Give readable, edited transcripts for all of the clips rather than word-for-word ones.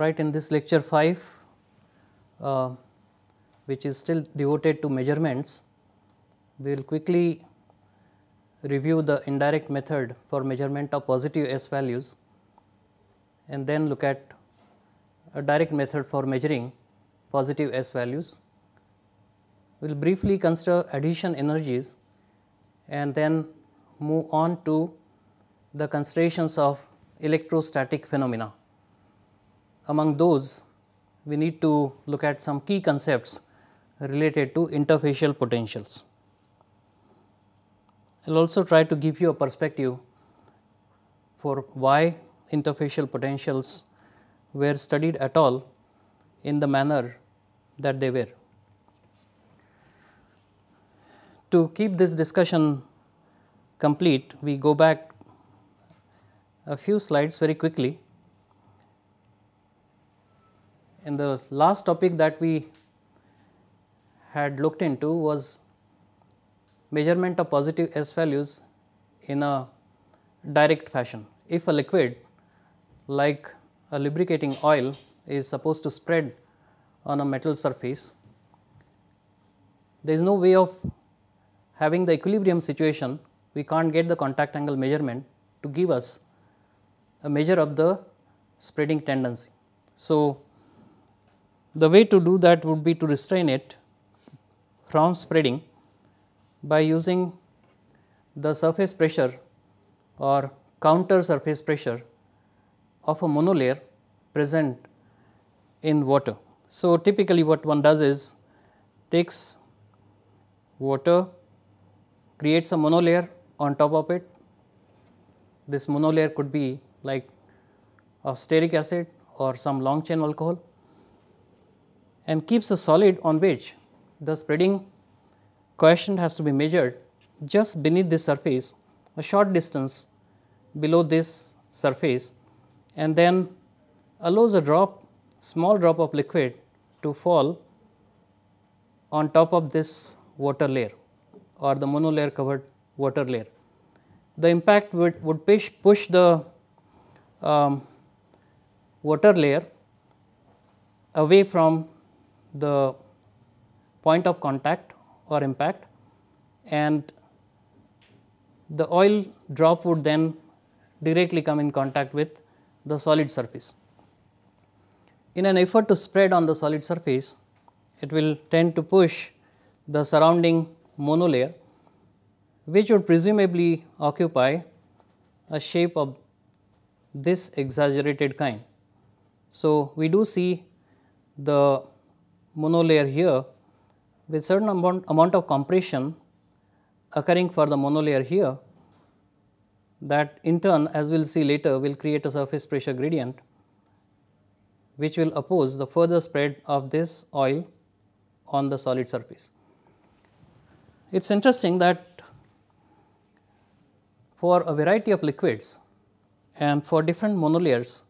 Alright, in this lecture 5, which is still devoted to measurements, we will quickly review the indirect method for measurement of positive S values and then look at a direct method for measuring positive S values. We will briefly consider adhesion energies and then move on to the considerations of electrostatic phenomena. Among those, we need to look at some key concepts related to interfacial potentials. I will also try to give you a perspective for why interfacial potentials were studied at all in the manner that they were. To keep this discussion complete, we go back a few slides very quickly. In the last topic that we had looked into was measurement of positive S values in a direct fashion. If a liquid like a lubricating oil is supposed to spread on a metal surface, there is no way of having the equilibrium situation. We can't get the contact angle measurement to give us a measure of the spreading tendency. So, the way to do that would be to restrain it from spreading by using the surface pressure or counter surface pressure of a monolayer present in water. So, typically what one does is takes water, creates a monolayer on top of it. This monolayer could be like of stearic acid or some long chain alcohol, and keeps a solid on which the spreading coefficient has to be measured just beneath this surface, a short distance below this surface, and then allows a small drop of liquid to fall on top of this water layer or the monolayer covered water layer. The impact would push the water layer away from the point of contact or impact, and the oil drop would then directly come in contact with the solid surface. In an effort to spread on the solid surface, it will tend to push the surrounding monolayer, which would presumably occupy a shape of this exaggerated kind. So, we do see the monolayer here with certain amount of compression occurring for the monolayer here, that in turn, as we will see later, will create a surface pressure gradient which will oppose the further spread of this oil on the solid surface. It is interesting that for a variety of liquids and for different monolayers,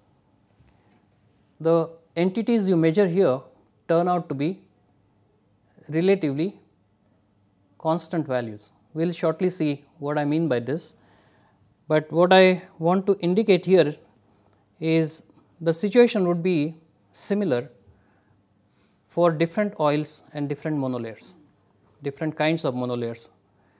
the entities you measure here turn out to be relatively constant values. We will shortly see what I mean by this, but what I want to indicate here is the situation would be similar for different oils and different monolayers, different kinds of monolayers.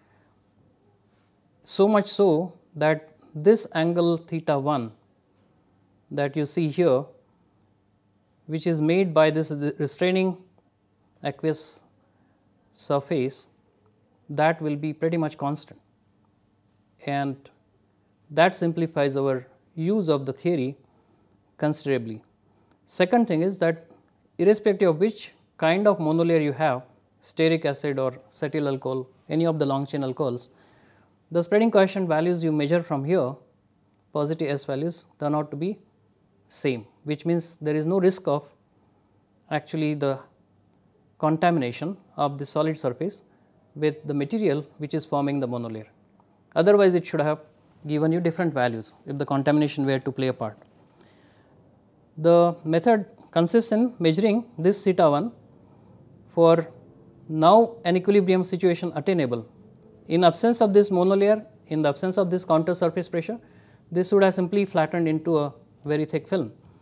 So much so that this angle theta 1 that you see here, which is made by this restraining aqueous surface, that will be pretty much constant, and that simplifies our use of the theory considerably. Second thing is that irrespective of which kind of monolayer you have, stearic acid or cetyl alcohol, any of the long chain alcohols, the spreading coefficient values you measure from here, positive S values, turn out to be same, which means there is no risk of actually the contamination of the solid surface with the material which is forming the monolayer. Otherwise, it should have given you different values if the contamination were to play a part. The method consists in measuring this theta 1 for now an equilibrium situation attainable. In absence of this monolayer, in the absence of this counter surface pressure, this would have simply flattened into a very thick film,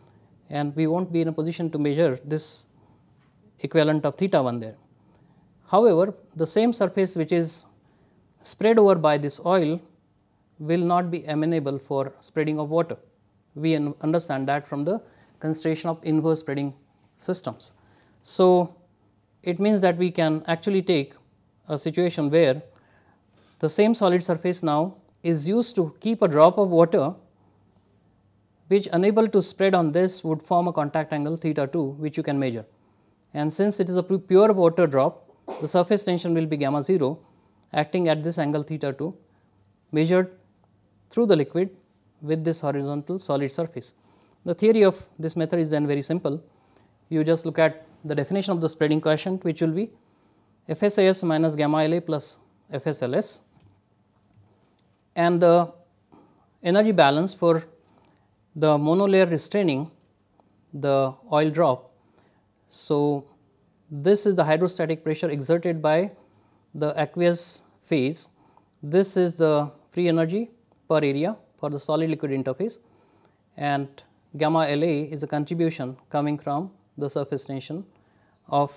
and we won't be in a position to measure this equivalent of theta 1 there. However, the same surface which is spread over by this oil will not be amenable for spreading of water. We understand that from the consideration of inverse spreading systems. So, it means that we can actually take a situation where the same solid surface now is used to keep a drop of water which unable to spread on this would form a contact angle theta 2 which you can measure. And since it is a pure water drop, the surface tension will be gamma 0 acting at this angle theta 2 measured through the liquid with this horizontal solid surface. The theory of this method is then very simple. You just look at the definition of the spreading coefficient, which will be FSAS minus gamma LA plus FSLS, and the energy balance for the monolayer restraining the oil drop. So, this is the hydrostatic pressure exerted by the aqueous phase. This is the free energy per area for the solid liquid interface, and gamma LA is the contribution coming from the surface tension of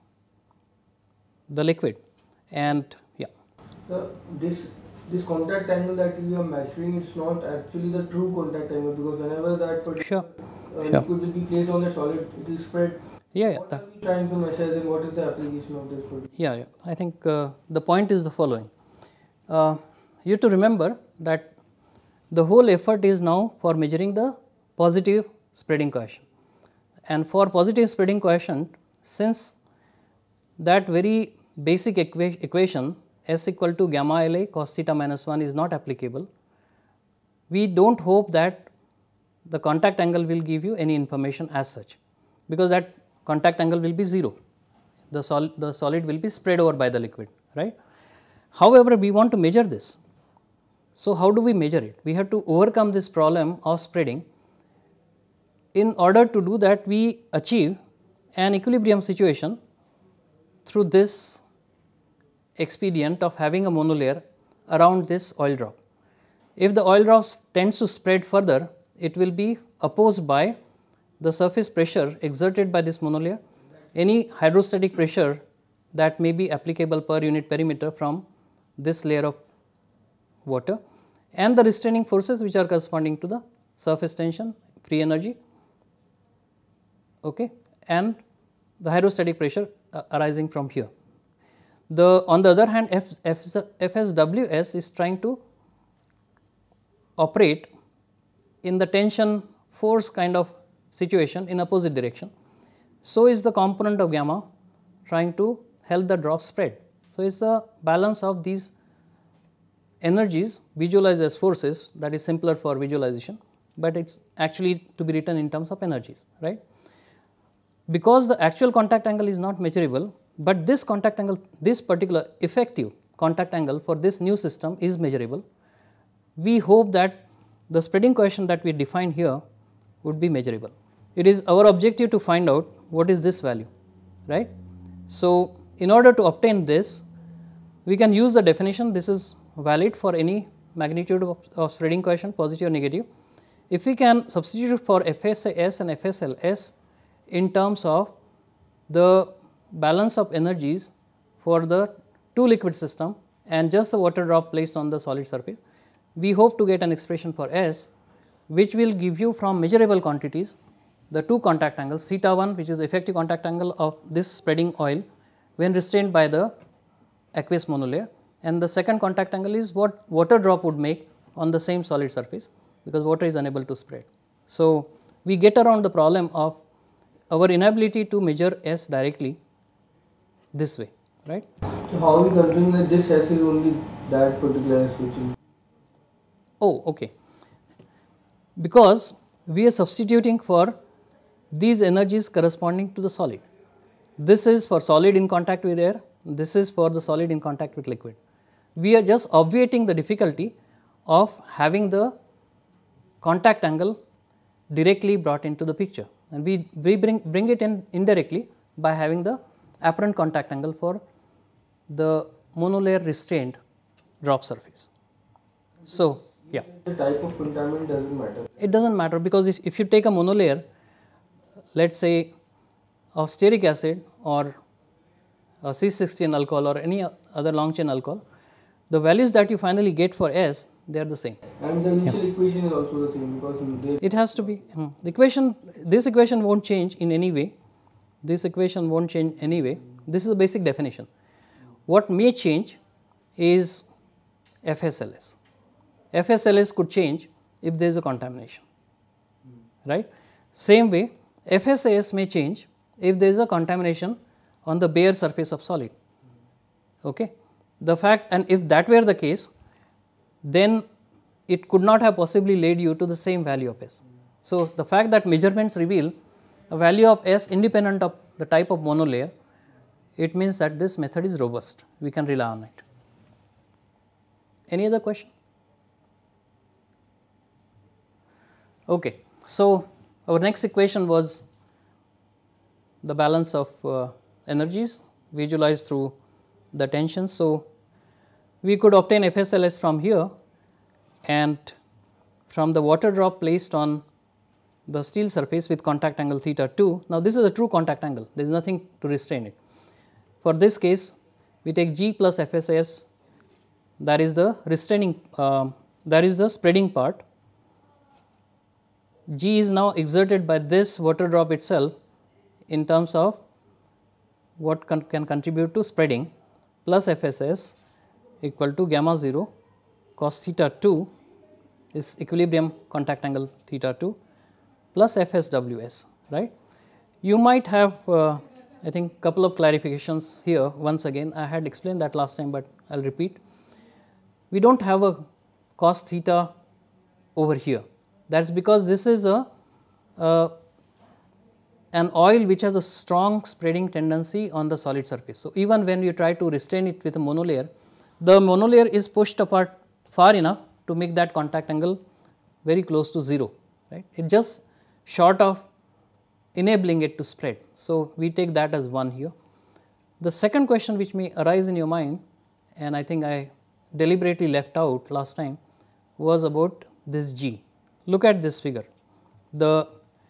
the liquid. And yeah. So this contact angle that you are measuring, it's not actually the true contact angle, because whenever that particular liquid will be placed on the solid, it will spread. What are we trying to measure and what is the application of this particular? I think the point is the following. You have to remember that the whole effort is now for measuring the positive spreading coefficient, and for positive spreading coefficient, since that very basic equation S equal to gamma LA cos theta minus 1 is not applicable, we do not hope that the contact angle will give you any information as such, because that contact angle will be 0, the solid will be spread over by the liquid, right. However, we want to measure this. So, how do we measure it? We have to overcome this problem of spreading. In order to do that, we achieve an equilibrium situation through this expedient of having a monolayer around this oil drop. If the oil drop tends to spread further, it will be opposed by the surface pressure exerted by this monolayer, any hydrostatic pressure that may be applicable per unit perimeter from this layer of water, and the restraining forces which are corresponding to the surface tension, free energy, okay, and the hydrostatic pressure arising from here. On the other hand, FSWS is trying to operate in the tension force kind of situation in opposite direction. So is the component of gamma trying to help the drop spread. So, it is the balance of these energies visualized as forces, that is simpler for visualization, but it is actually to be written in terms of energies, right. Because the actual contact angle is not measurable, but this contact angle, this particular effective contact angle for this new system is measurable. We hope that the spreading coefficient that we define here would be measurable. It is our objective to find out what is this value, right. So, in order to obtain this, we can use the definition. This is valid for any magnitude of spreading coefficient, positive or negative. If we can substitute for FSAS and FSLS in terms of the balance of energies for the two liquid system and just the water drop placed on the solid surface, we hope to get an expression for S, which will give you from measurable quantities the two contact angles, theta 1 which is the effective contact angle of this spreading oil when restrained by the aqueous monolayer, and the second contact angle is what water drop would make on the same solid surface, because water is unable to spread. So, we get around the problem of our inability to measure S directly this way, right. So, how are we considering that this S is only that particular S which is? Oh, okay. Because we are substituting for these energies corresponding to the solid. This is for solid in contact with air, this is for the solid in contact with liquid. We are just obviating the difficulty of having the contact angle directly brought into the picture, and we bring it in indirectly by having the apparent contact angle for the monolayer restrained drop surface. So, yeah. The type of contaminant doesn't matter. It doesn't matter, because if you take a monolayer let us say of stearic acid or a C16 alcohol or any other long chain alcohol, the values that you finally get for S, they are the same. And the initial equation is also the same because it has to be. The equation, this equation won't change in any way. This equation won't change anyway. This is the basic definition. What may change is FSLS. FSLS could change if there is a contamination, right. Same way, FSAS may change if there is a contamination on the bare surface of solid. Okay. The fact, and if that were the case, then it could not have possibly led you to the same value of S. So, the fact that measurements reveal a value of S independent of the type of monolayer, it means that this method is robust, we can rely on it. Any other question? Okay. So, our next equation was the balance of energies visualized through the tension. So, we could obtain FSLS from here and from the water drop placed on the steel surface with contact angle theta 2. Now, this is a true contact angle, there is nothing to restrain it. For this case, we take G plus FSAS, that is the restraining, that is the spreading part. G is now exerted by this water drop itself in terms of what can contribute to spreading, plus FSS equal to gamma 0 cos theta 2 is equilibrium contact angle theta 2 plus FSWS, right. You might have I think couple of clarifications here. Once again, I had explained that last time, but I will repeat. We do not have a cos theta over here. That is because this is an oil which has a strong spreading tendency on the solid surface. So, even when you try to restrain it with a monolayer, the monolayer is pushed apart far enough to make that contact angle very close to 0, right. It just short of enabling it to spread. So, we take that as 1 here. The second question which may arise in your mind, and I think I deliberately left out last time, was about this G. Look at this figure. The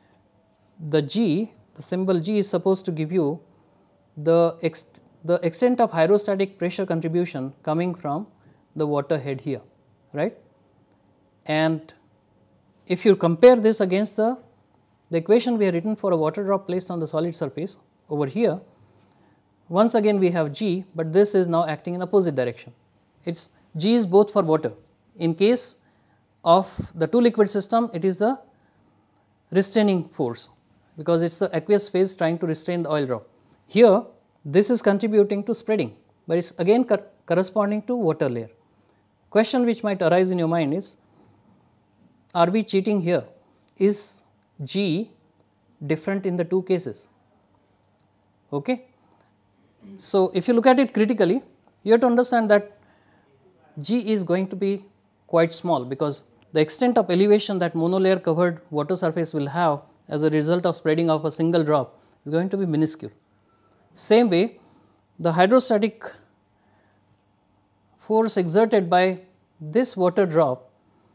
G, the symbol G is supposed to give you the extent of hydrostatic pressure contribution coming from the water head here, right. And if you compare this against the equation we have written for a water drop placed on the solid surface over here, once again we have G, but this is now acting in opposite direction. It's G is both for water. In case of the two liquid system, it is the restraining force, because it is the aqueous phase trying to restrain the oil drop. Here this is contributing to spreading, but it is again corresponding to water layer. Question which might arise in your mind is, are we cheating here? Is G different in the two cases? Okay. So, if you look at it critically, you have to understand that G is going to be quite small, because the extent of elevation that monolayer covered water surface will have as a result of spreading of a single drop is going to be minuscule. Same way, the hydrostatic force exerted by this water drop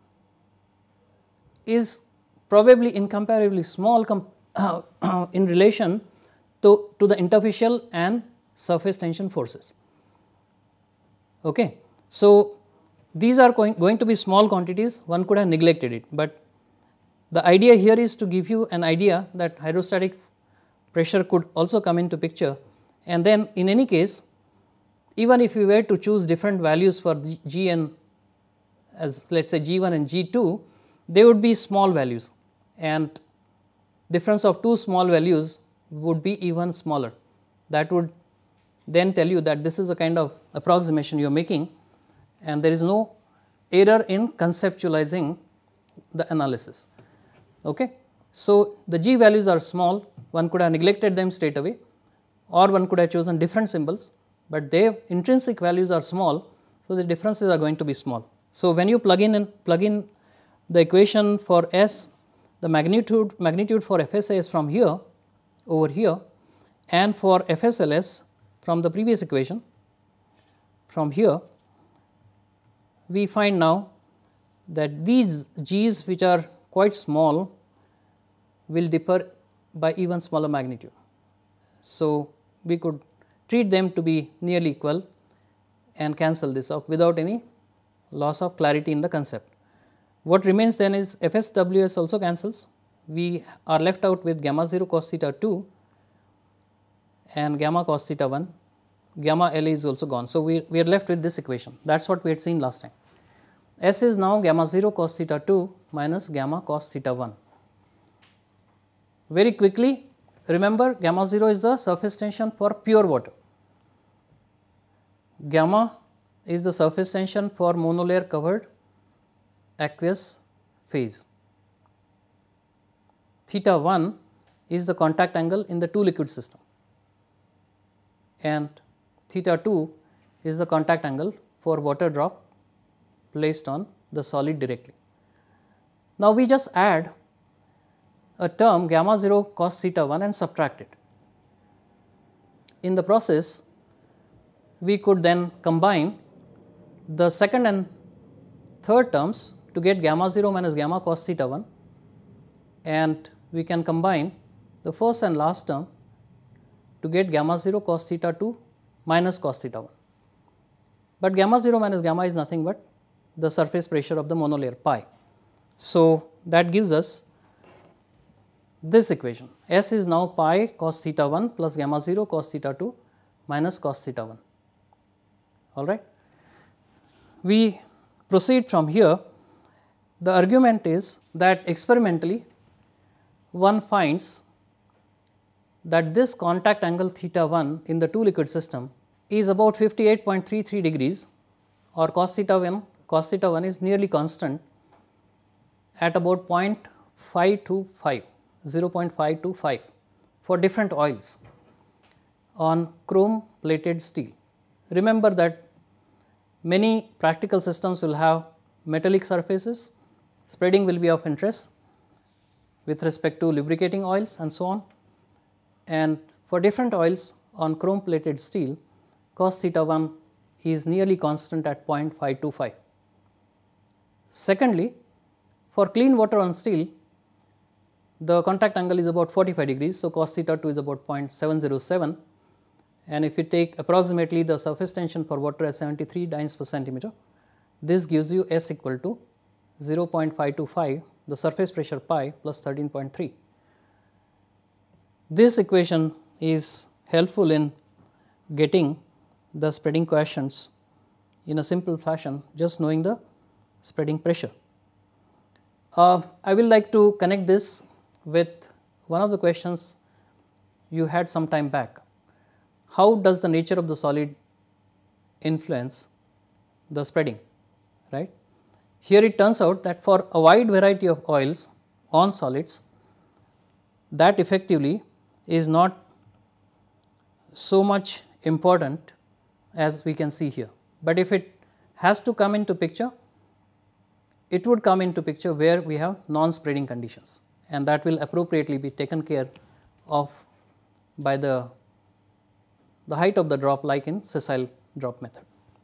is probably incomparably small in relation to the interfacial and surface tension forces. Okay. So, these are going to be small quantities, one could have neglected it, but the idea here is to give you an idea that hydrostatic pressure could also come into picture, and then in any case, even if we were to choose different values for G and as let us say G1 and G2, they would be small values, and difference of two small values would be even smaller. That would then tell you that this is a kind of approximation you are making, and there is no error in conceptualizing the analysis. Okay. So, the G values are small, one could have neglected them straight away, or one could have chosen different symbols, but their intrinsic values are small, so the differences are going to be small. So, when you plug in the equation for S, the magnitude for FSAS from here over here, and for FSLS from the previous equation from here, we find now that these G's which are quite small will differ by even smaller magnitude. So, we could treat them to be nearly equal and cancel this off without any loss of clarity in the concept. What remains then is FSWS also cancels. We are left out with gamma 0 cos theta 2 and gamma cos theta 1, gamma L is also gone. So, we are left with this equation, that is what we had seen last time. S is now gamma 0 cos theta 2 minus gamma cos theta 1. Very quickly, remember gamma 0 is the surface tension for pure water, gamma is the surface tension for monolayer covered aqueous phase, theta 1 is the contact angle in the 2 liquid system, and theta 2 is the contact angle for water drop placed on the solid directly. Now, we just add a term gamma 0 cos theta 1 and subtract it. In the process, we could then combine the second and third terms to get gamma 0 minus gamma cos theta 1, and we can combine the first and last term to get gamma 0 cos theta 2 minus cos theta 1. But gamma 0 minus gamma is nothing but the surface pressure of the monolayer pi. So, that gives us this equation, S is now pi cos theta 1 plus gamma 0 cos theta 2 minus cos theta 1, all right. We proceed from here. The argument is that experimentally one finds that this contact angle theta 1 in the 2 liquid system is about 58.33 degrees, or cos theta 1 is nearly constant at about 0.525 for different oils on chrome plated steel. Remember that many practical systems will have metallic surfaces, spreading will be of interest with respect to lubricating oils and so on, and for different oils on chrome plated steel, cos theta 1 is nearly constant at 0.525. Secondly, for clean water on steel, the contact angle is about 45 degrees. So, cos theta 2 is about 0.707, and if you take approximately the surface tension for water as 73 dynes per centimeter, this gives you S equal to 0.525, the surface pressure pi plus 13.3. This equation is helpful in getting the spreading coefficients in a simple fashion, just knowing the spreading pressure. I will like to connect this with one of the questions you had some time back. How does the nature of the solid influence the spreading, right? Here it turns out that for a wide variety of oils on solids, that effectively is not so much important as we can see here. But if it has to come into picture, it would come into picture where we have non-spreading conditions, and that will appropriately be taken care of by the height of the drop, like in sessile drop method.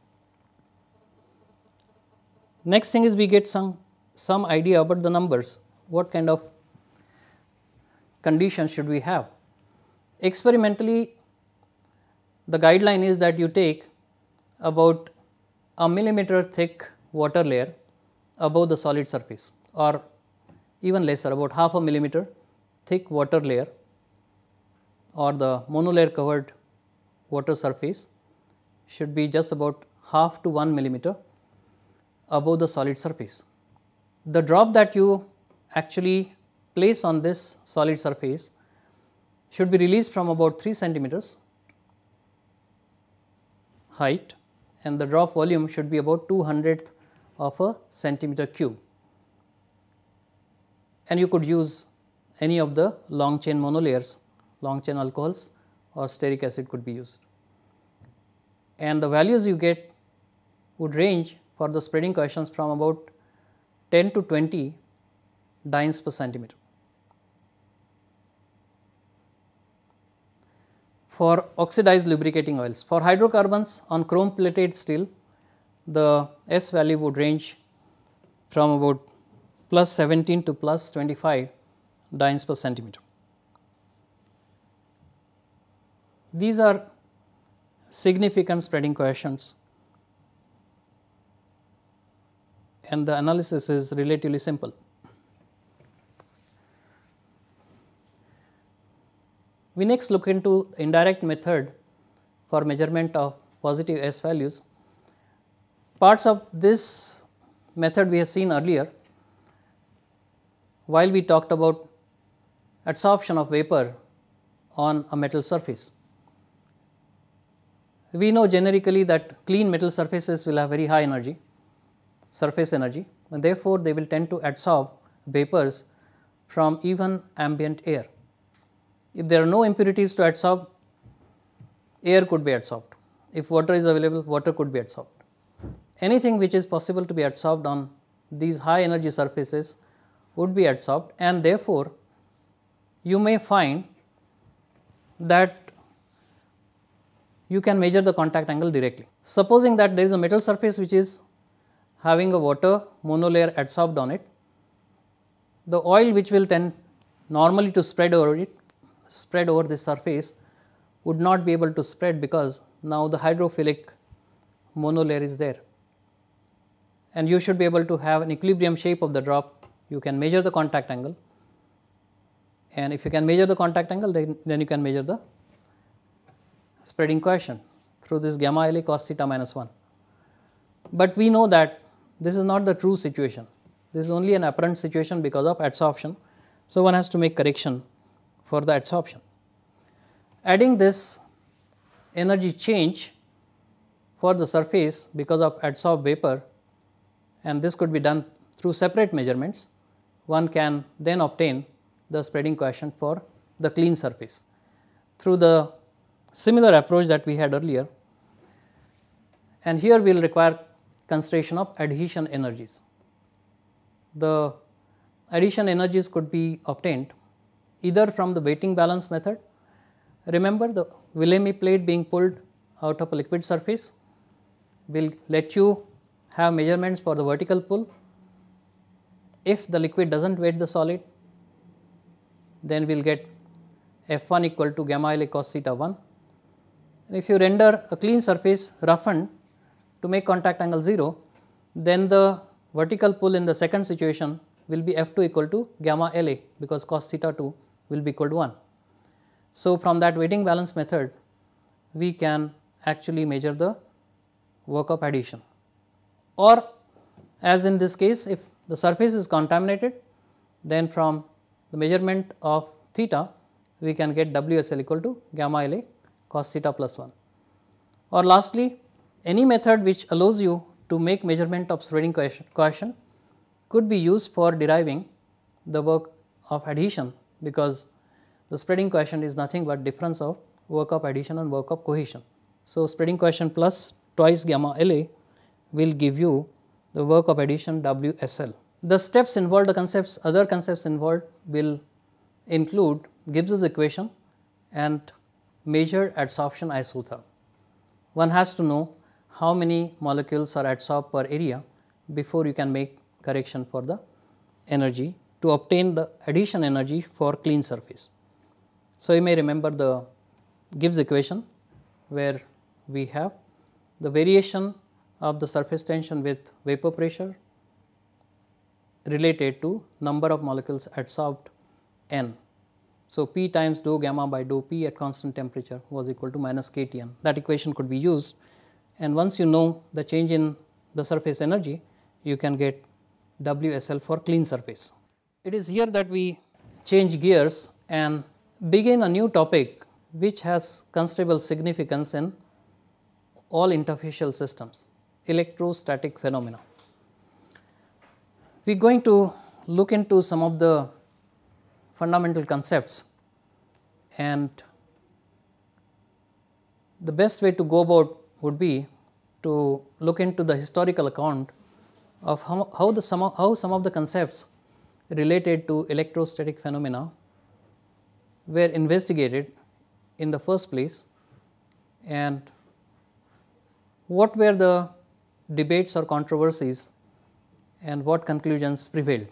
Next thing is we get some idea about the numbers, what kind of conditions should we have. Experimentally, the guideline is that you take about a millimeter thick water layer above the solid surface, or even lesser, about half a millimeter thick water layer, or the monolayer covered water surface should be just about half to 1 millimeter above the solid surface. The drop that you actually place on this solid surface should be released from about 3 centimeters height, and the drop volume should be about 2/100th of a centimeter cube. And you could use any of the long chain monolayers, long chain alcohols, or stearic acid could be used. And the values you get would range for the spreading coefficients from about 10 to 20 dynes per centimeter. For oxidized lubricating oils, for hydrocarbons on chrome plated steel, the S value would range from about +17 to +25 dynes per centimeter. These are significant spreading coefficients, and the analysis is relatively simple. We next look into indirect method for measurement of positive S values. Parts of this method we have seen earlier while we talked about adsorption of vapor on a metal surface. We know generically that clean metal surfaces will have very high energy, surface energy, and therefore, they will tend to adsorb vapors from even ambient air. If there are no impurities to adsorb, air could be adsorbed. If water is available, water could be adsorbed. Anything which is possible to be adsorbed on these high energy surfaces would be adsorbed, and therefore, you may find that you can measure the contact angle directly. Supposing that there is a metal surface which is having a water monolayer adsorbed on it, the oil which will tend normally to spread over this surface would not be able to spread, because now the hydrophilic monolayer is there, and you should be able to have an equilibrium shape of the drop. You can measure the contact angle, and if you can measure the contact angle, then you can measure the spreading coefficient through this gamma LA cos theta minus 1. But we know that this is not the true situation. This is only an apparent situation because of adsorption. So, one has to make correction for the adsorption. Adding this energy change for the surface because of adsorbed vapor, and this could be done through separate measurements, one can then obtain the spreading coefficient for the clean surface through the similar approach that we had earlier. And here we will require consideration of adhesion energies. The adhesion energies could be obtained either from the weighting balance method. Remember, the Wilhelmy plate being pulled out of a liquid surface will let you have measurements for the vertical pull. If the liquid does not weight the solid, then we will get F1 equal to gamma LA cos theta 1. And if you render a clean surface roughened to make contact angle 0, then the vertical pull in the second situation will be F2 equal to gamma LA, because cos theta 2 will be equal to 1. So, from that weighting balance method, we can actually measure the work of adhesion, or as in this case, if the surface is contaminated, then from the measurement of theta, we can get WSL equal to gamma LA cos theta plus 1. Or lastly, any method which allows you to make measurement of spreading coefficient could be used for deriving the work of adhesion, because the spreading coefficient is nothing but difference of work of adhesion and work of cohesion. So, spreading coefficient plus twice gamma LA will give you the work of adhesion WSL. The steps involved, the other concepts involved will include Gibbs's equation and measured adsorption isotherm. One has to know how many molecules are adsorbed per area before you can make correction for the energy to obtain the adhesion energy for clean surface. So, you may remember the Gibbs equation, where we have the variation of the surface tension with vapor pressure related to number of molecules adsorbed n. So, P times dou gamma by dou P at constant temperature was equal to minus KTN. That equation could be used, and once you know the change in the surface energy, you can get WSL for clean surface. It is here that we change gears and begin a new topic which has considerable significance in all interfacial systems, electrostatic phenomena. We are going to look into some of the fundamental concepts, and the best way to go about would be to look into the historical account of how some of the concepts related to electrostatic phenomena were investigated in the first place, and what were the debates or controversies and what conclusions prevailed.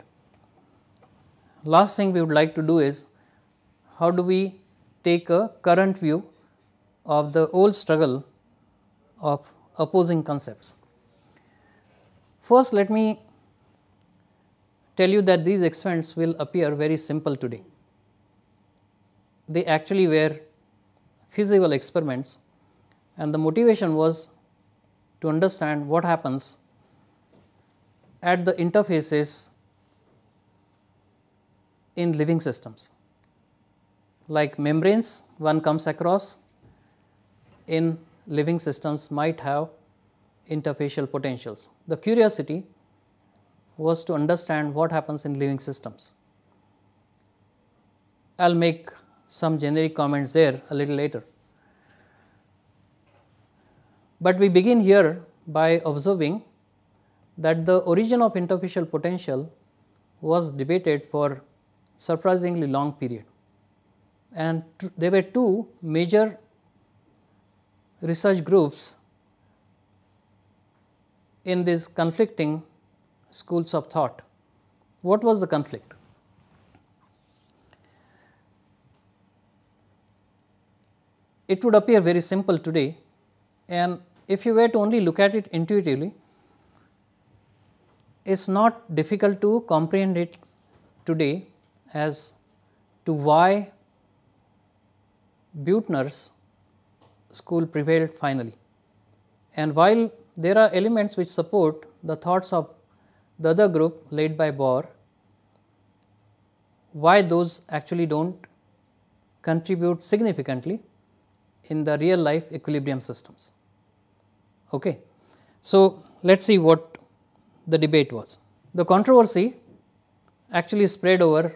Last thing we would like to do is, how do we take a current view of the old struggle of opposing concepts. First, let me tell you that these experiments will appear very simple today. They actually were feasible experiments, and the motivation was to understand what happens at the interfaces in living systems. Like membranes one comes across in living systems might have interfacial potentials. The curiosity was to understand what happens in living systems. I will make some generic comments there a little later. But we begin here by observing that the origin of interfacial potential was debated for surprisingly long period, and there were two major research groups in these conflicting schools of thought. What was the conflict? It would appear very simple today, and if you were to only look at it intuitively, it is not difficult to comprehend it today as to why Buettner's school prevailed finally. And while there are elements which support the thoughts of the other group led by Bohr, why those actually do not contribute significantly in the real life equilibrium systems. Okay. So, let us see what the debate was. The controversy actually spread over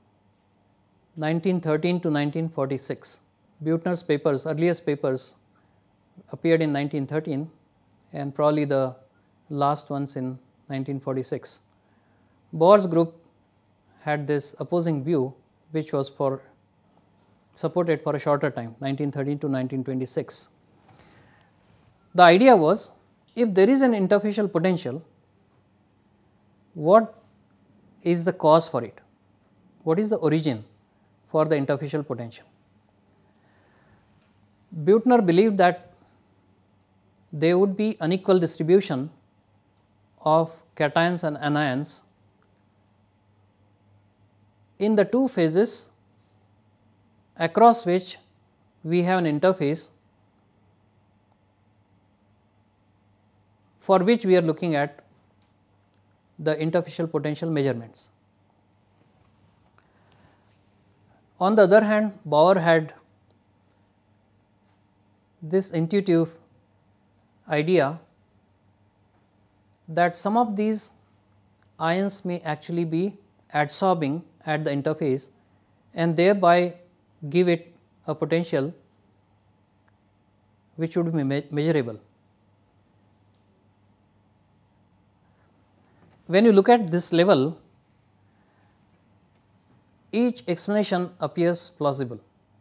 1913 to 1946. Buettner's papers, earliest papers appeared in 1913 and probably the last ones in 1946. Bohr's group had this opposing view which was supported for a shorter time, 1913 to 1926. The idea was, if there is an interfacial potential, what is the cause for it? What is the origin for the interfacial potential? Buettner believed that there would be unequal distribution of cations and anions in the two phases across which we have an interface for which we are looking at the interfacial potential measurements. On the other hand, Bohr had this intuitive idea that some of these ions may actually be adsorbing at the interface and thereby give it a potential which would be measurable. When you look at this level, each explanation appears plausible.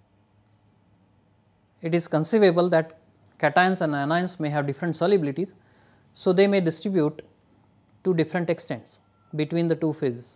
It is conceivable that cations and anions may have different solubilities, so they may distribute to different extents between the two phases.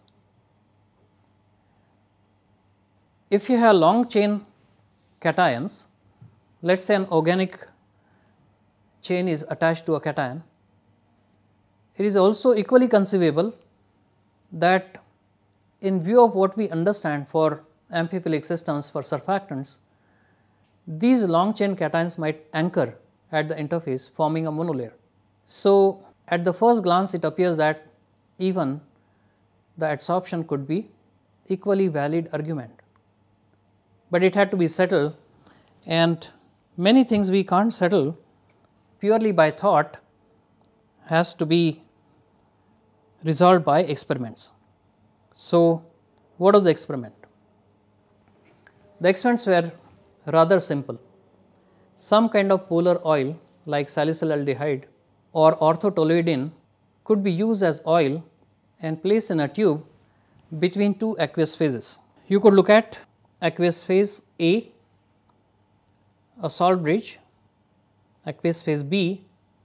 If you have long chain cations, let us say an organic chain is attached to a cation, it is also equally conceivable that in view of what we understand for amphiphilic systems for surfactants, these long chain cations might anchor at the interface forming a monolayer. So, at the first glance it appears that even the adsorption could be equally valid argument, but it had to be settled, and many things we can't settle purely by thought has to be resolved by experiments. So, what was the experiment? The experiments were rather simple. Some kind of polar oil like salicylaldehyde or orthotoluidine could be used as oil and placed in a tube between two aqueous phases. You could look at aqueous phase A, a salt bridge, aqueous phase B,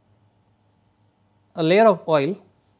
a layer of oil,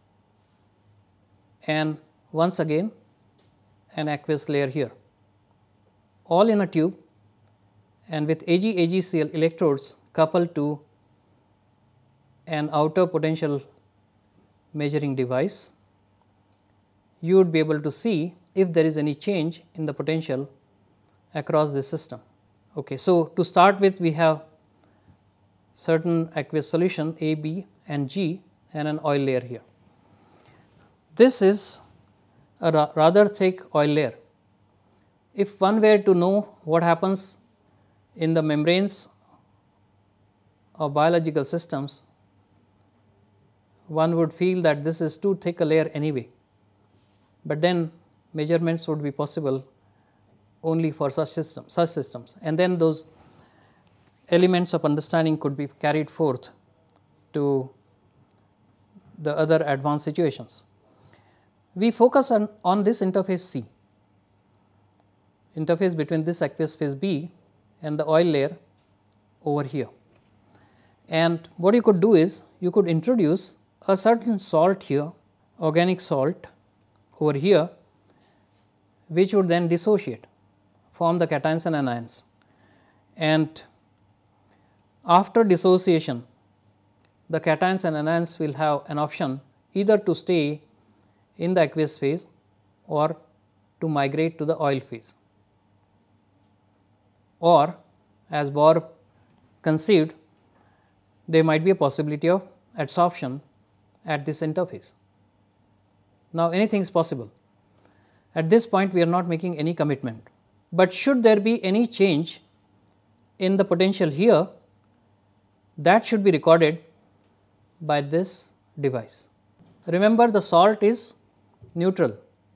and once again an aqueous layer here, all in a tube, and with AgCl electrodes coupled to an outer potential measuring device, you would be able to see if there is any change in the potential across this system. Okay. So, to start with, we have certain aqueous solution A, B and G and an oil layer here. This is a rather thick oil layer. If one were to know what happens in the membranes of biological systems, one would feel that this is too thick a layer anyway, but then measurements would be possible only for such systems, and then those elements of understanding could be carried forth to the other advanced situations. We focus on this interface C, interface between this aqueous phase B and the oil layer over here. And what you could do is, you could introduce a certain salt here, organic salt over here, which would then dissociate, form the cations and anions. And after dissociation, the cations and anions will have an option either to stay in the aqueous phase or to migrate to the oil phase, or as Bohr conceived, there might be a possibility of adsorption at this interface. Now, anything is possible. At this point, we are not making any commitment, but should there be any change in the potential here, that should be recorded by this device. Remember, the salt is neutral.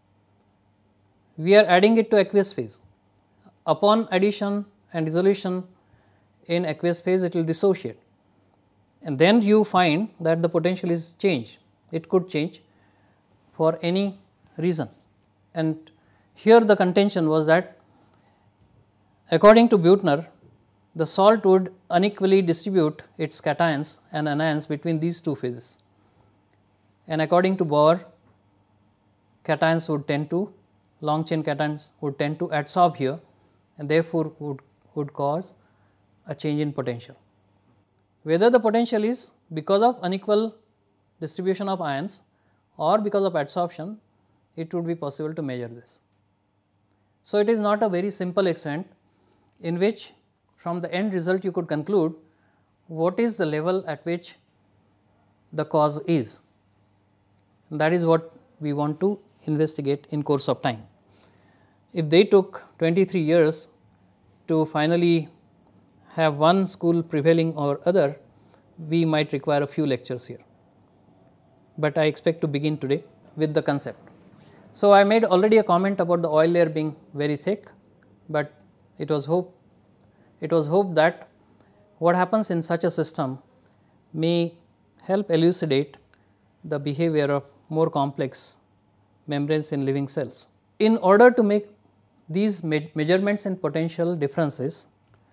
We are adding it to aqueous phase. Upon addition and dissolution in aqueous phase, it will dissociate, and then you find that the potential is changed. It could change for any reason, and here the contention was that according to Buettner, the salt would unequally distribute its cations and anions between these two phases, and according to Bohr, cations would tend to, long chain cations would tend to adsorb here, and therefore would cause a change in potential. Whether the potential is because of unequal distribution of ions or because of adsorption, it would be possible to measure this. So, it is not a very simple experiment in which from the end result you could conclude what is the level at which the cause is. And that is what we want to investigate in course of time. If they took 23 years to finally have one school prevailing over other, we might require a few lectures here, but I expect to begin today with the concept. So, I made already a comment about the oil layer being very thick, but it was hoped that what happens in such a system may help elucidate the behavior of more complex membranes in living cells. In order to make these measurements in potential differences,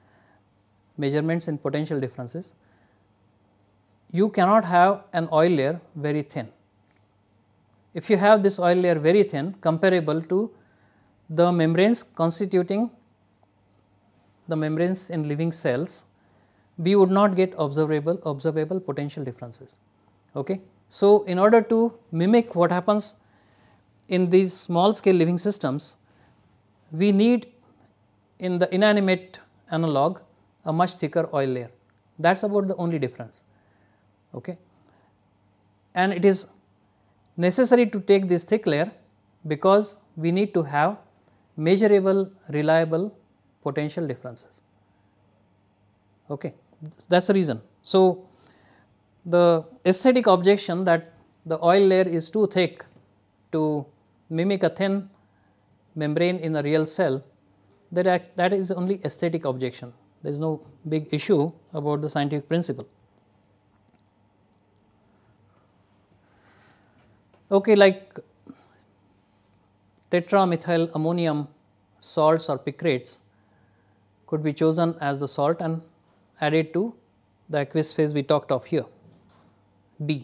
you cannot have an oil layer very thin. If you have this oil layer very thin, comparable to the membranes constituting the membranes in living cells, we would not get observable potential differences. Okay. So, in order to mimic what happens in these small scale living systems, we need in the inanimate analog a much thicker oil layer. That is about the only difference. Okay. And it is necessary to take this thick layer because we need to have measurable, reliable potential differences. Okay. That is the reason. So, the aesthetic objection that the oil layer is too thick to mimic a thin membrane in a real cell, that is only aesthetic objection. There is no big issue about the scientific principle. Okay, like tetramethyl ammonium salts or picrates could be chosen as the salt and added to the aqueous phase we talked of here, B.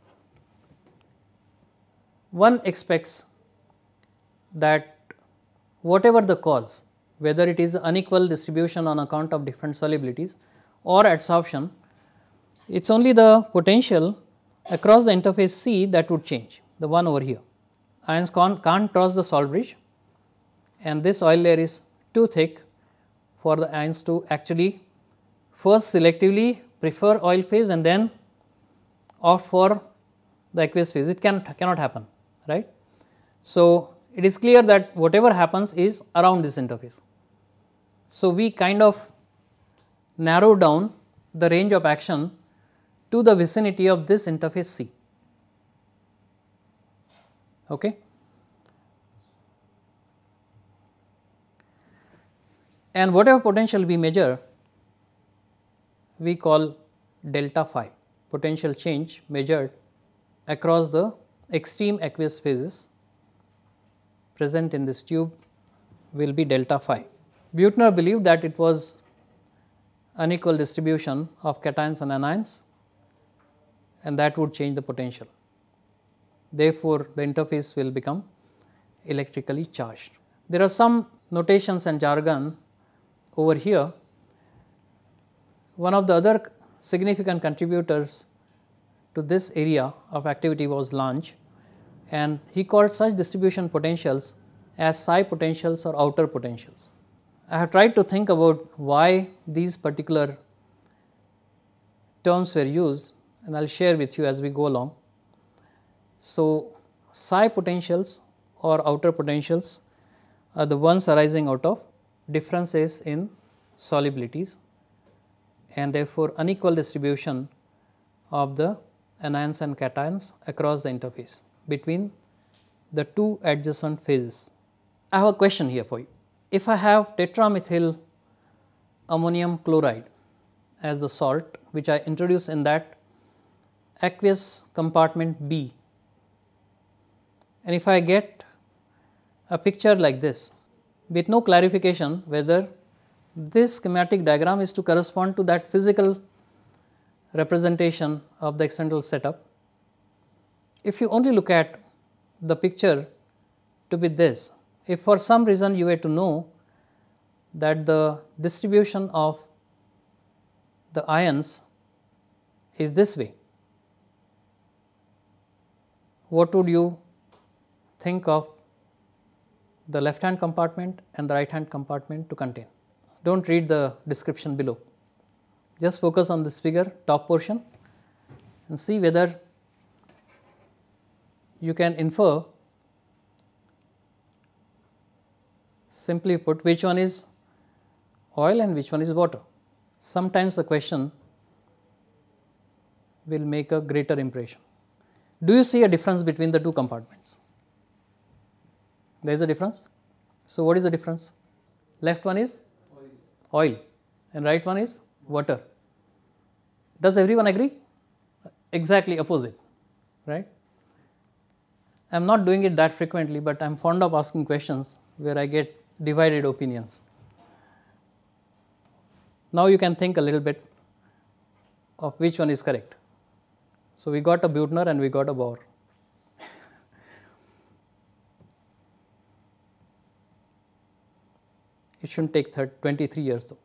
One expects that whatever the cause, whether it is unequal distribution on account of different solubilities or adsorption, it is only the potential across the interface C that would change, the one over here. Ions can't cross the salt bridge, and this oil layer is too thick for the ions to actually first selectively prefer oil phase and then opt for the aqueous phase. It cannot happen, right. So, it is clear that whatever happens is around this interface. So, we kind of narrow down the range of action to the vicinity of this interface C. Okay. And whatever potential we measure, we call delta phi, potential change measured across the extreme aqueous phases present in this tube will be delta phi. Buechner believed that it was unequal distribution of cations and anions, and that would change the potential. Therefore, the interface will become electrically charged. There are some notations and jargon over here. One of the other significant contributors to this area of activity was Lange, and he called such distribution potentials as psi potentials or outer potentials. I have tried to think about why these particular terms were used, and I will share with you as we go along. So, psi potentials or outer potentials are the ones arising out of differences in solubilities, and therefore unequal distribution of the anions and cations across the interface between the two adjacent phases. I have a question here for you. If I have tetramethyl ammonium chloride as the salt which I introduce in that aqueous compartment B, and if I get a picture like this with no clarification whether this schematic diagram is to correspond to that physical representation of the external setup. If you only look at the picture to be this, if for some reason you were to know that the distribution of the ions is this way, what would you think of the left hand compartment and the right hand compartment to contain? Do not read the description below, just focus on this figure top portion and see whether you can infer, simply put, which one is oil and which one is water. Sometimes the question will make a greater impression. Do you see a difference between the two compartments? There is a difference. So, what is the difference? Left one is oil and right one is water. Does everyone agree? Exactly opposite, right? I am not doing it that frequently, but I am fond of asking questions where I get divided opinions. Now, you can think a little bit of which one is correct. So, we got a Buechner and we got a Bohr. It should not take 23 years though.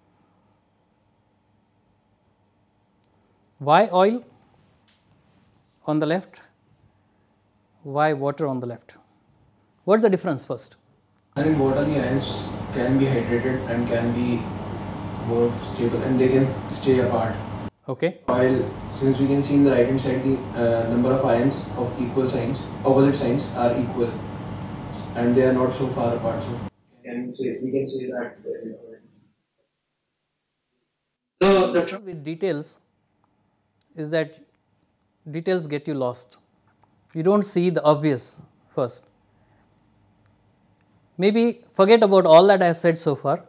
Why oil on the left? Why water on the left? What is the difference first? I think water, the ions can be hydrated and can be more stable and they can stay apart. Okay. While since we can see in the right hand side the number of ions of equal signs, opposite signs are equal and they are not so far apart. So we can say that the trouble with details is that details get you lost. You do not see the obvious first. Maybe forget about all that I have said so far.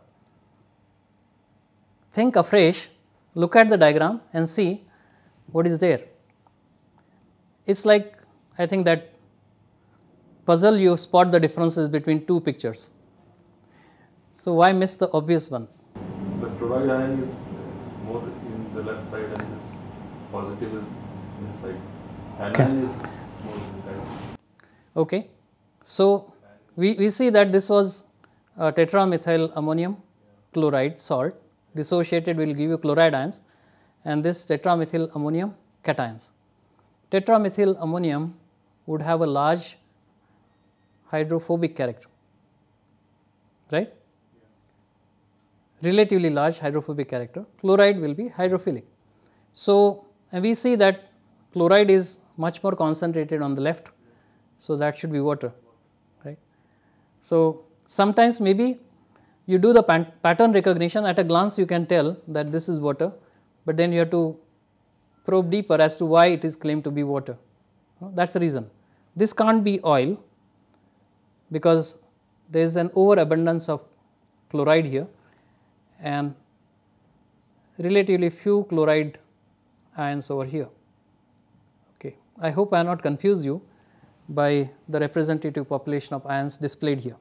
Think afresh, look at the diagram and see what is there. It is like, I think, that puzzle you spot the differences between two pictures. So, why miss the obvious ones? The chloride ion is more in the left side and this positive is in this side. Anion is more in the right. Okay. So, we see that this was tetramethyl ammonium chloride salt, dissociated will give you chloride ions, and this tetramethyl ammonium cations. Tetramethyl ammonium would have a large hydrophobic character, right? Relatively large hydrophobic character. Chloride will be hydrophilic. So, and we see that chloride is much more concentrated on the left, so that should be water, right. So, sometimes maybe you do the pattern recognition, at a glance you can tell that this is water, but then you have to probe deeper as to why it is claimed to be water. That is the reason. This can't be oil, because there is an overabundance of chloride here and relatively few chloride ions over here. Okay. I hope I have not confused you by the representative population of ions displayed here.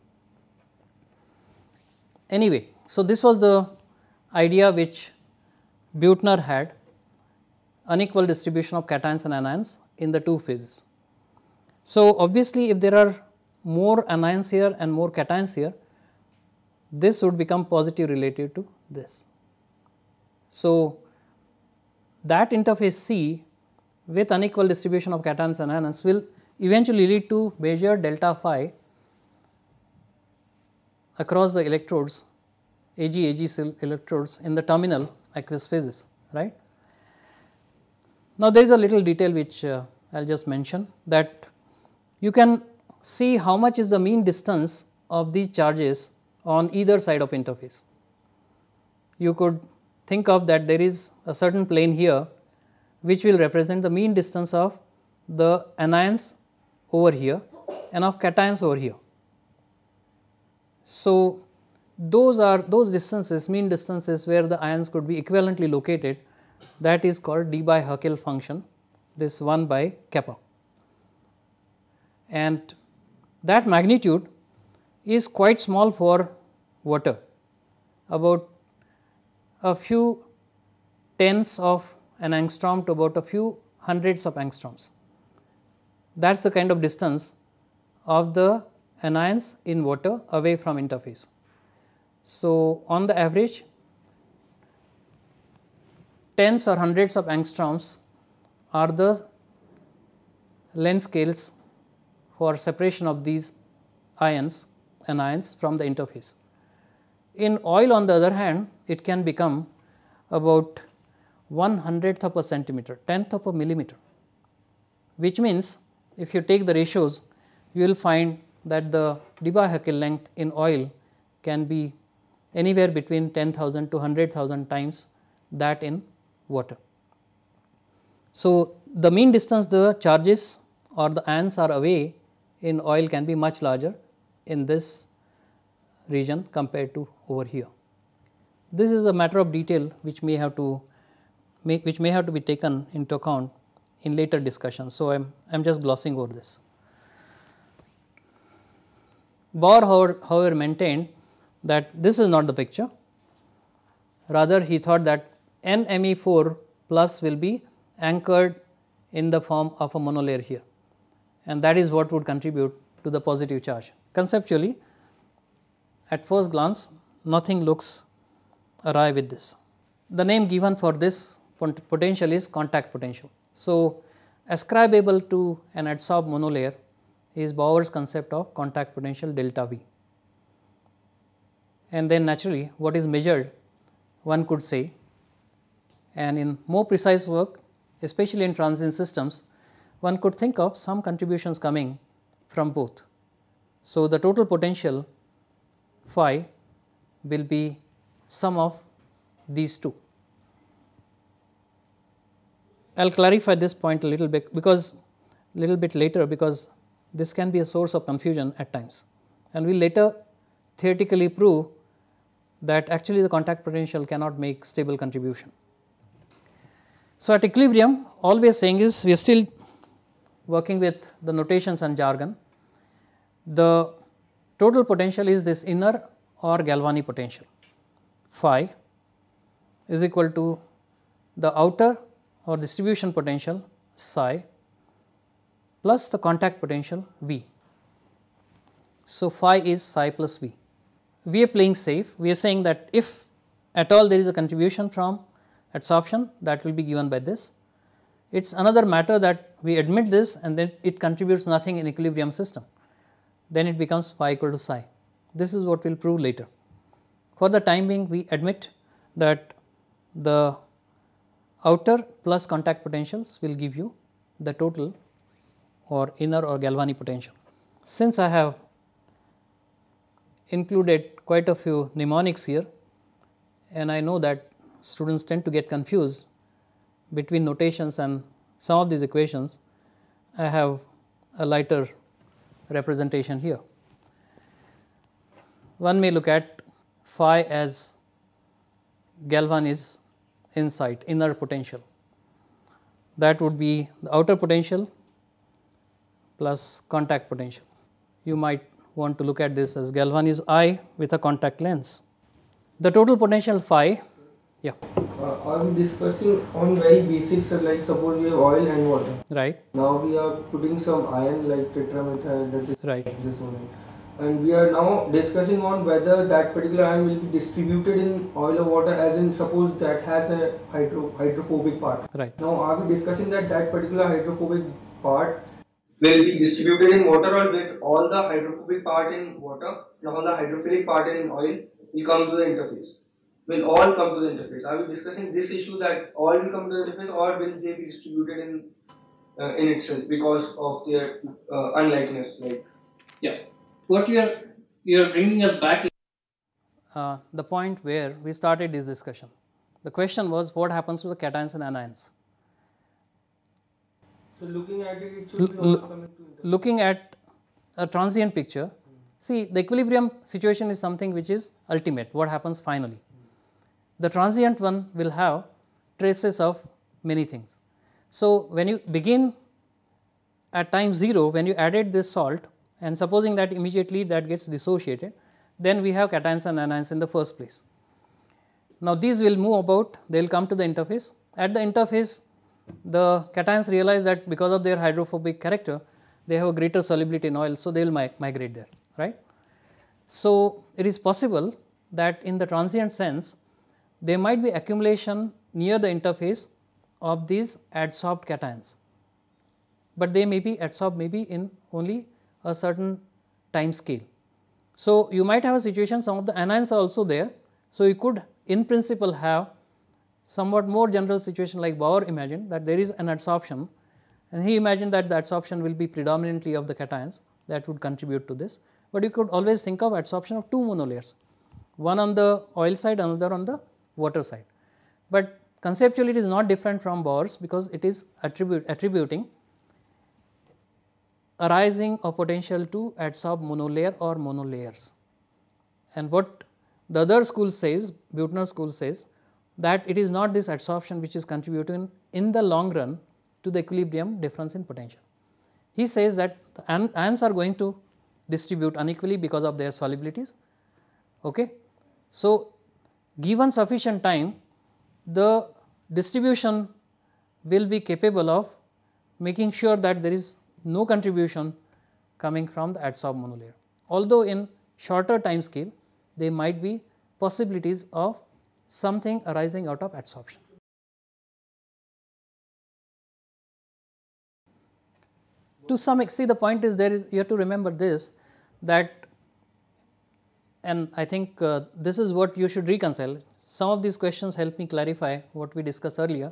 Anyway, so this was the idea which Buettner had, unequal distribution of cations and anions in the two phases. So, obviously, if there are more anions here and more cations here, this would become positive relative to this. So, that interface C with unequal distribution of cations and anions will eventually lead to measure delta phi across the electrodes, AG electrodes in the terminal aqueous phases, right. Now, there is a little detail which I will just mention, that you can see how much is the mean distance of these charges on either side of interface. You could think of that there is a certain plane here which will represent the mean distance of the anions over here and of cations over here. So, those are those distances, mean distances where the ions could be equivalently located, that is called d by Huckel function, this 1 by kappa. And that magnitude is quite small for water, about a few tenths of an angstrom to about a few hundreds of angstroms. That is the kind of distance of the anions in water away from interface. So, on the average, tens or hundreds of angstroms are the length scales for separation of these anions from the interface. In oil, on the other hand, it can become about 1/100th of a centimeter, 10th of a millimeter, which means if you take the ratios, you will find that the Debye-Huckel length in oil can be anywhere between 10,000 to 100,000 times that in water. So, the mean distance the charges or the ions are away in oil can be much larger in this region compared to over here. This is a matter of detail which may have to be taken into account in later discussions. So, I am just glossing over this. Bohr, however, maintained that this is not the picture. Rather, he thought that NMe4 plus will be anchored in the form of a monolayer here, and that is what would contribute to the positive charge. Conceptually, at first glance, nothing looks awry with this. The name given for this potential is contact potential. So, ascribable to an adsorbed monolayer is Bohr's concept of contact potential delta V. And then naturally, what is measured, one could say, and in more precise work, especially in transient systems, one could think of some contributions coming from both. So, the total potential phi will be sum of these two. I will clarify this point a little bit later, because this can be a source of confusion at times, and we will later theoretically prove that actually the contact potential cannot make stable contribution. So, at equilibrium, all we are saying is we are still working with the notations and jargon. The total potential is this inner or Galvani potential, phi is equal to the outer or distribution potential psi plus the contact potential V. So, phi is psi plus V, we are playing safe. We are saying that if at all there is a contribution from adsorption, that will be given by this. It is another matter that we admit this and then it contributes nothing in equilibrium system. Then it becomes phi equal to psi. This is what we will prove later. For the time being, we admit that the outer plus contact potentials will give you the total or inner or Galvani potential. Since I have included quite a few mnemonics here, and I know that students tend to get confused between notations and some of these equations, I have a lighter representation here. One may look at phi as Galvan is inside, inner potential. That would be the outer potential plus contact potential. You might want to look at this as Galvan is I with a contact lens. The total potential phi, yeah. Are we discussing on very basics, like suppose we have oil and water. Right. Now we are putting some iron like tetramethyl, that is right. This one. And we are now discussing on whether that particular ion will be distributed in oil or water, as in suppose that has a hydrophobic part. Right. Now are we discussing that particular hydrophobic part will be distributed in water, or will all the hydrophobic part in water and all the hydrophilic part in oil will come to the interface? Will all come to the interface? Are we discussing this issue that all will come to the interface, or will they be distributed in itself because of their unlikeness? Like, yeah. What you are bringing us back the point where we started this discussion. The question was what happens to the cations and anions. So looking at it, it should be also coming to interface. Looking at a transient picture, see the equilibrium situation is something which is ultimate, what happens finally. The transient one will have traces of many things. So when you begin at time 0, when you added this salt, and supposing that immediately that gets dissociated, then we have cations and anions in the first place. Now these will move about, they will come to the interface. At the interface, the cations realize that because of their hydrophobic character, they have a greater solubility in oil, so they will migrate there, right. So it is possible that in the transient sense, there might be accumulation near the interface of these adsorbed cations, but they may be adsorbed maybe in only a certain time scale. So you might have a situation, some of the anions are also there. So you could in principle have somewhat more general situation like Bauer imagined, that there is an adsorption, and he imagined that the adsorption will be predominantly of the cations that would contribute to this. But you could always think of adsorption of two monolayers, one on the oil side, another on the water side. But conceptually it is not different from Bauer's, because it is attributing arising of potential to adsorb monolayer or monolayers. And what the other school says, Buettner school says, that it is not this adsorption which is contributing in the long run to the equilibrium difference in potential. He says that the ions are going to distribute unequally because of their solubilities. Okay. So given sufficient time, the distribution will be capable of making sure that there is no contribution coming from the adsorbed monolayer. Although in shorter time scale, there might be possibilities of something arising out of adsorption. To some extent, the point is you have to remember this, that, and I think this is what you should reconcile. Some of these questions help me clarify what we discussed earlier.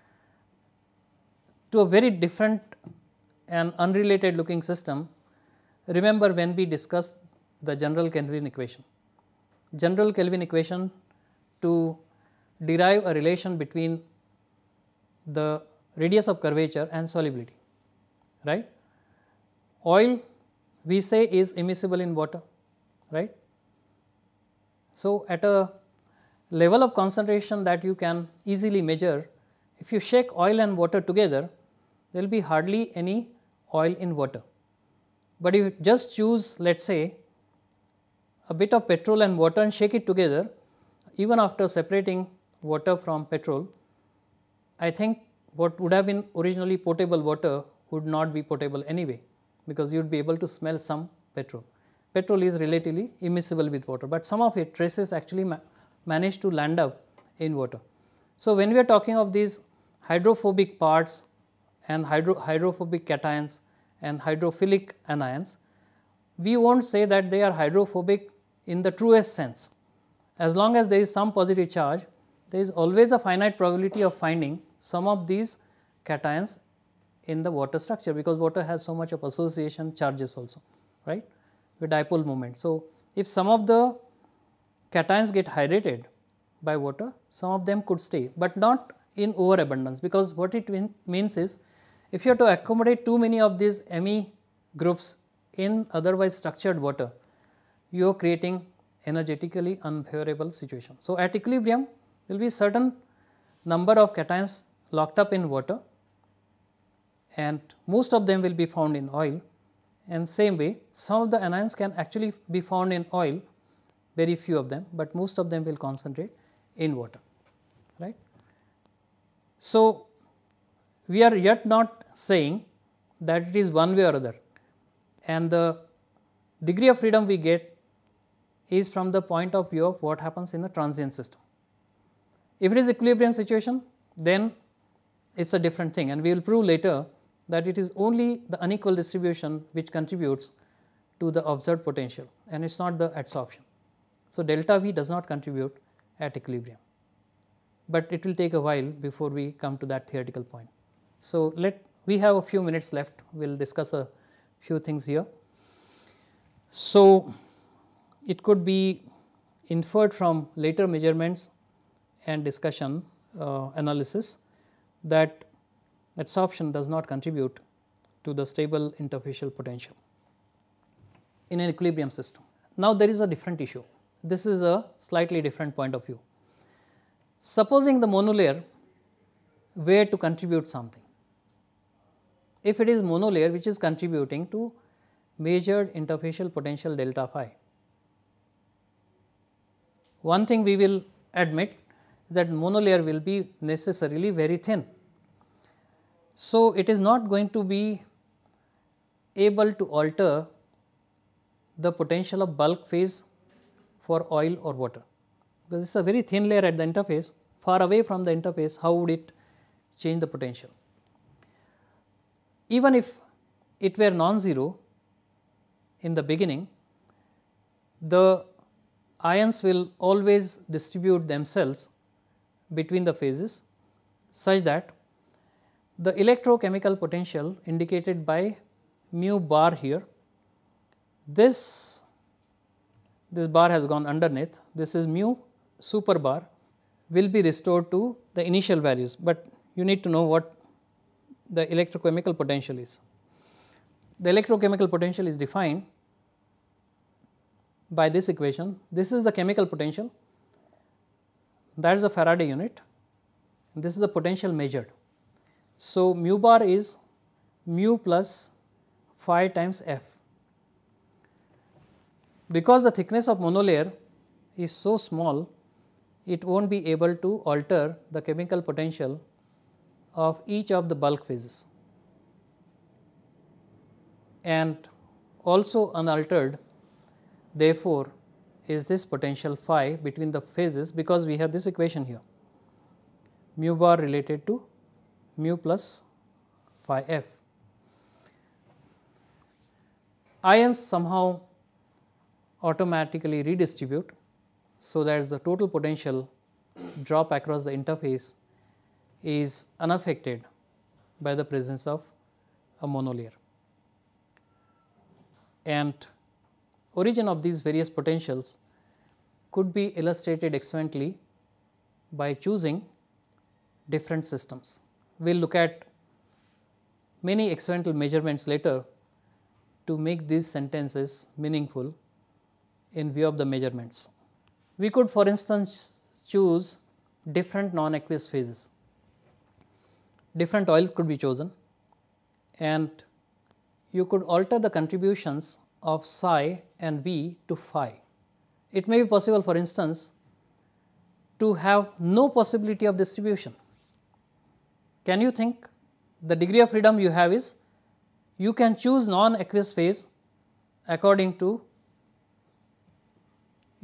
To a very different and unrelated looking system, remember when we discussed the general Kelvin equation. General Kelvin equation to derive a relation between the radius of curvature and solubility, right. Oil we say is immiscible in water, right. So at a level of concentration that you can easily measure, if you shake oil and water together, there will be hardly any oil in water. But if you just choose, let us say, a bit of petrol and water and shake it together, even after separating water from petrol, I think what would have been originally potable water would not be potable anyway, because you would be able to smell some petrol. petrol is relatively immiscible with water, but some of its traces actually manage to land up in water. So, when we are talking of these hydrophobic parts and hydrophobic cations and hydrophilic anions, we will not say that they are hydrophobic in the truest sense. As long as there is some positive charge, there is always a finite probability of finding some of these cations in the water structure, because water has so much of association charges also, right, with dipole moment. So, if some of the cations get hydrated by water, some of them could stay, but not in overabundance, because what it means is, if you have to accommodate too many of these Me groups in otherwise structured water, you are creating energetically unfavorable situation. So, at equilibrium there will be certain number of cations locked up in water, and most of them will be found in oil, and same way some of the anions can actually be found in oil, very few of them, but most of them will concentrate in water, right. So, we are yet not saying that it is one way or other, and the degree of freedom we get is from the point of view of what happens in a transient system. If it is equilibrium situation, then it is a different thing, and we will prove later that it is only the unequal distribution which contributes to the observed potential, and it is not the adsorption. So, delta V does not contribute at equilibrium, but it will take a while before we come to that theoretical point. So, we have a few minutes left, we will discuss a few things here. So, it could be inferred from later measurements and discussion analysis that adsorption does not contribute to the stable interfacial potential in an equilibrium system. Now, there is a different issue. This is a slightly different point of view. Supposing the monolayer were to contribute something, if it is monolayer which is contributing to measured interfacial potential delta phi, one thing we will admit that monolayer will be necessarily very thin. So, it is not going to be able to alter the potential of bulk phase for oil or water, because it is a very thin layer at the interface. Far away from the interface, how would it change the potential? Even if it were non-zero in the beginning, the ions will always distribute themselves between the phases such that the electrochemical potential indicated by mu bar here, this bar has gone underneath, this is mu super bar, will be restored to the initial values, but you need to know what the electrochemical potential is. The electrochemical potential is defined by this equation. This is the chemical potential, that is the Faraday unit, this is the potential measured. So, mu bar is mu plus phi times F. Because the thickness of monolayer is so small, it will not be able to alter the chemical potential of each of the bulk phases, and also unaltered therefore is this potential phi between the phases, because we have this equation here, mu bar related to mu plus phi f. Ions somehow automatically redistribute, so that the total potential drop across the interface is unaffected by the presence of a monolayer. And origin of these various potentials could be illustrated excellently by choosing different systems. We will look at many experimental measurements later to make these sentences meaningful in view of the measurements. We could, for instance, choose different non-aqueous phases. Different oils could be chosen, and you could alter the contributions of psi and V to phi. It may be possible, for instance, to have no possibility of distribution. Can you think the degree of freedom you have is you can choose non-aqueous phase according to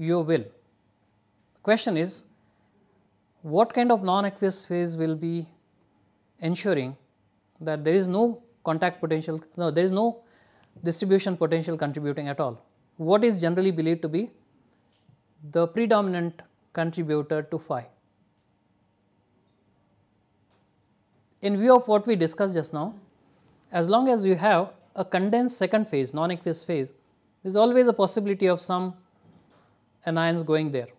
your will. The question is, what kind of non-aqueous phase will be ensuring that there is no contact potential, there is no distribution potential contributing at all. What is generally believed to be the predominant contributor to phi? In view of what we discussed just now, as long as you have a condensed second phase, non-aqueous phase, there is always a possibility of some anions going there.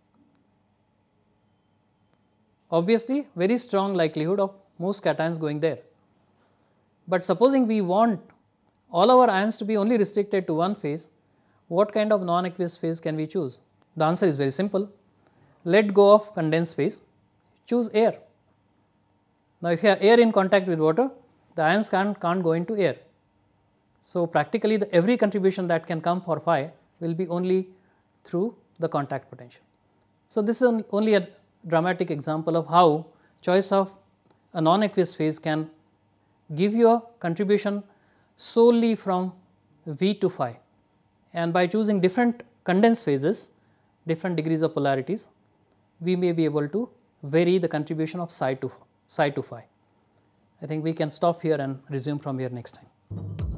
Obviously, very strong likelihood of most cations going there. But supposing we want all our ions to be only restricted to one phase, what kind of non-aqueous phase can we choose? The answer is very simple. Let go of condensed phase, choose air. Now, if you have air in contact with water, the ions can't go into air. So, practically every contribution that can come for phi will be only through the contact potential. So, this is only a dramatic example of how choice of a non-aqueous phase can give you a contribution solely from V to phi, and by choosing different condensed phases, different degrees of polarities, we may be able to vary the contribution of psi to phi. I think we can stop here and resume from here next time.